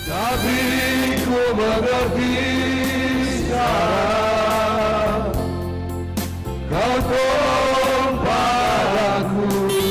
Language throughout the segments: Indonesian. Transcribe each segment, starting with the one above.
Tapi ku mengerti sekarang, kau tolong padaku.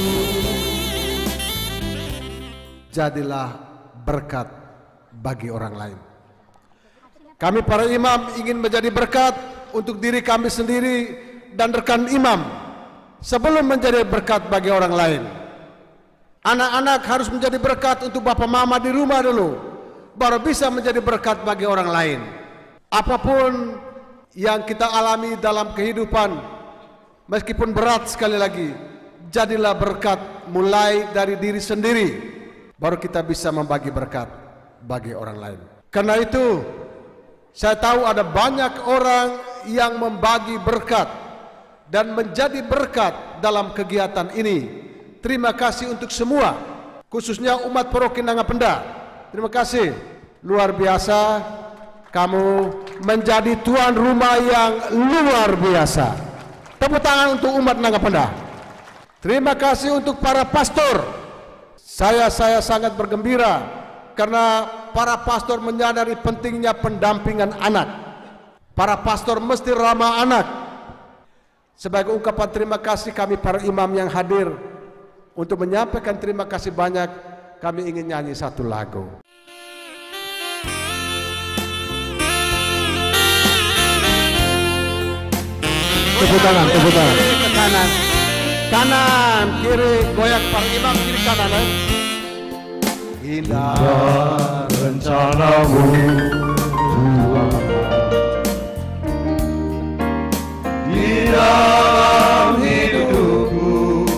Jadilah berkat bagi orang lain. Kami para imam ingin menjadi berkat untuk diri kami sendiri dan rekan imam sebelum menjadi berkat bagi orang lain. Anak-anak harus menjadi berkat untuk bapak mama di rumah dulu, baru bisa menjadi berkat bagi orang lain. Apapun yang kita alami dalam kehidupan, meskipun berat, sekali lagi, jadilah berkat mulai dari diri sendiri, baru kita bisa membagi berkat bagi orang lain. Karena itu, saya tahu ada banyak orang yang membagi berkat dan menjadi berkat dalam kegiatan ini. Terima kasih untuk semua, khususnya umat Paroki Nangapenda. Terima kasih, luar biasa. Kamu menjadi tuan rumah yang luar biasa. Tepuk tangan untuk umat Nangapenda. Terima kasih untuk para pastor. Saya sangat bergembira karena para pastor menyadari pentingnya pendampingan anak. Para pastor mesti ramah anak. Sebagai ungkapan terima kasih kami para imam yang hadir, untuk menyampaikan terima kasih banyak, kami ingin nyanyi satu lagu. Tepuk tangan, tepuk tangan. Ke kanan, kanan, kiri, goyak para imam, kiri kanan. Indah rencanamu, Tuhan, di dalam hidupku.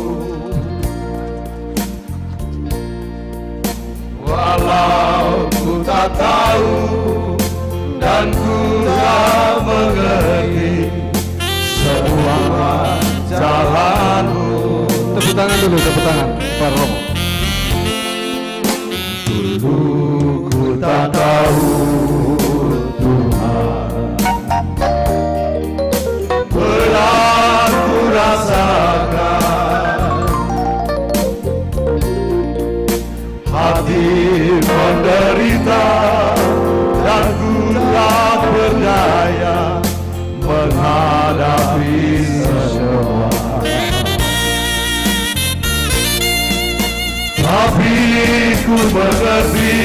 Walau ku tak tahu dan ku tak mengerti semua jalanmu. Tepuk tangan dulu, tepuk tangan, Pak Romo. Dulu ku tak tahu, Tuhan, pernah ku rasakan hati menderita dan ku tak berdaya menghadapi semua. Tapi ku mengerti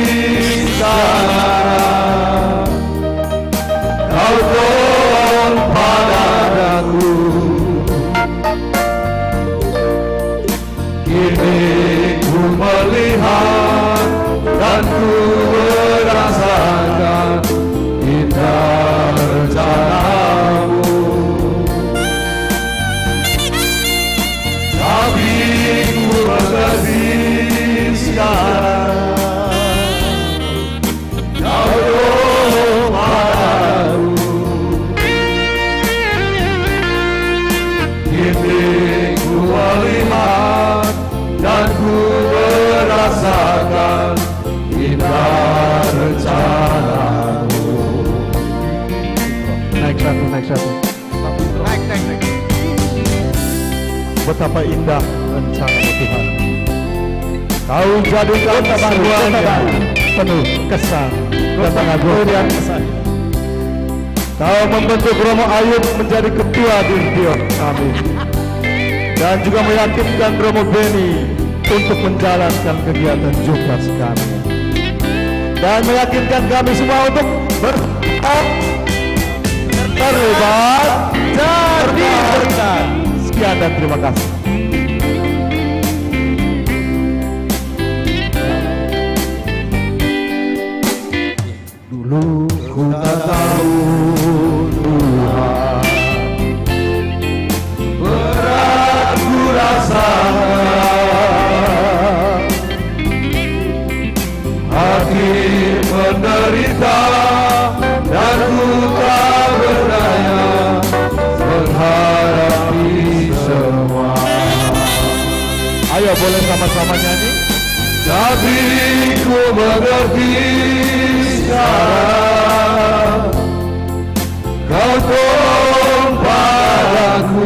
sekarang, kau tolong padaku. Kini ku melihat dan ku merasakan indah rencanamu. Tapi ku mengerti sekarang, kau tolong padaku. Kini ku melihat dan ku merasakan indah rencanamu. Naik satu. Naik. Betapa indah rencana Tuhan. Kau jadikan semuanya penuh kesan dan pengagum. Kau membentuk Romo Ayub menjadi ketua Dimpion kami, dan juga meyakinkan Romo Beni untuk menjalankan kegiatan Jumat kami, dan meyakinkan kami semua untuk terlibat jadi berkat. Sekian dan terima kasih. Dulu ku tak tahu, Tuhan, berat ku rasakan hati menderita dan ku tak berdaya menghadapi semua. Ayo boleh sama-sama nyanyi. Tapi ku mengerti sekarang, kau tolong padaku.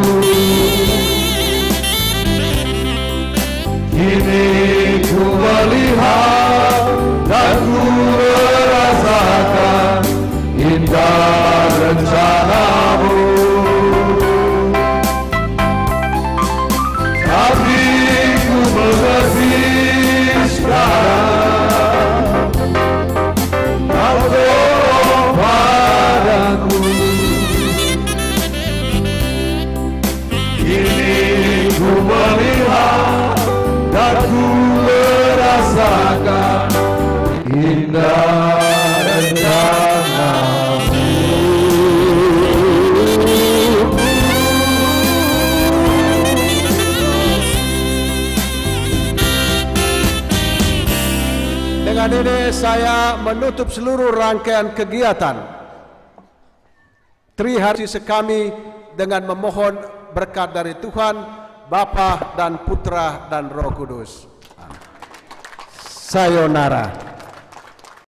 Kini ku melihat dan ku indah rencanamu, tapi ku mengerti sekarang. Kau tolong padaku, kini ku melihat dan ku merasakan indah rencanamu. Dengan ini saya menutup seluruh rangkaian kegiatan Trihari kami dengan memohon berkat dari Tuhan, Bapa dan Putra dan Roh Kudus. Sayonara.